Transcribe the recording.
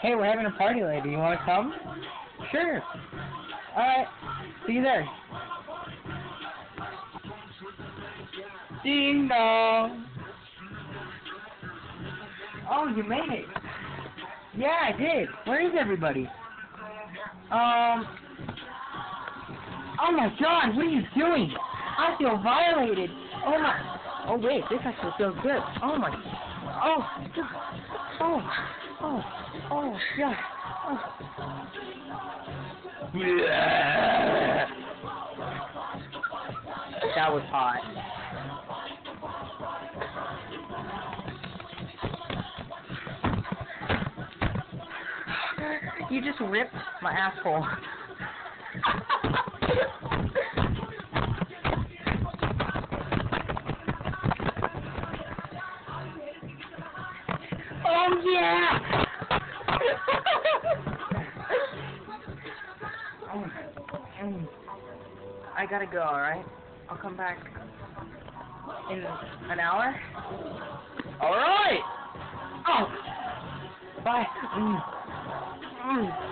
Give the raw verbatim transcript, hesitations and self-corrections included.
Hey, we're having a party later. You want to come? Sure. Alright. See you there. Ding dong. Oh, you made it. Yeah, I did. Where is everybody? Um. Oh my God, what are you doing? I feel violated. Oh my. Oh wait, this actually feels good. Oh my. Oh. Oh. Oh. Oh God. Oh. That was hot. You just ripped my asshole. Oh yeah! I gotta go, alright? I'll come back in an hour. Alright! Oh! Bye! Mm. Mm.